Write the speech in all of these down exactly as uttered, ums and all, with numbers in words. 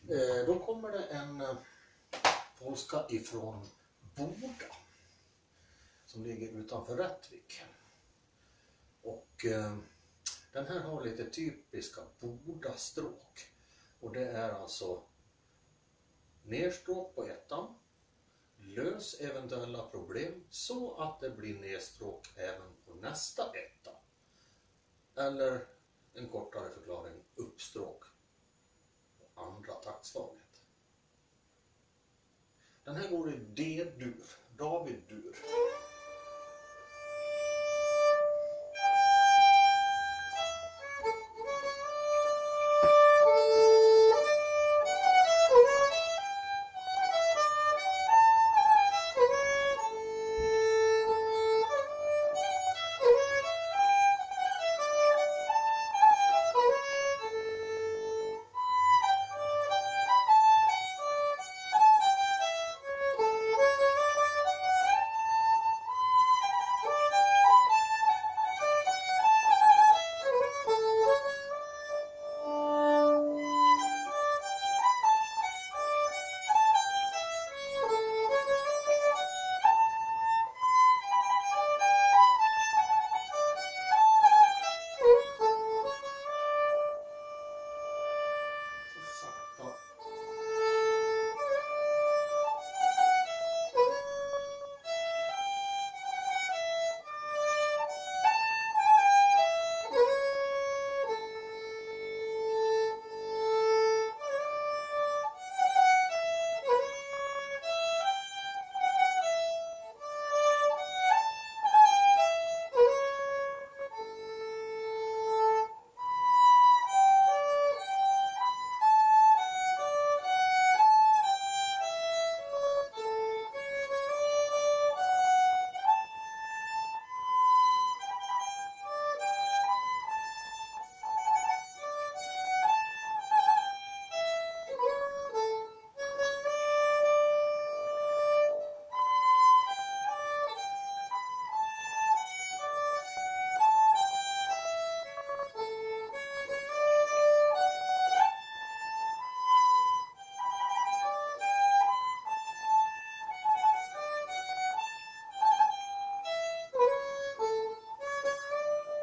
Eh, då kommer det en eh, polska ifrån Boda som ligger utanför Rättvik. Och eh, den här har lite typiska Boda-stråk. Och det är alltså nerstråk på ettan, lös eventuella problem så att det blir nedstråk även på nästa etta. Eller en kortare förklaring, uppstråk på andra taktslaget. Den här går i D-dur, David-dur.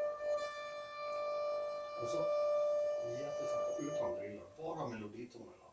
Och så jättesakta utan drillar, bara meloditonerna.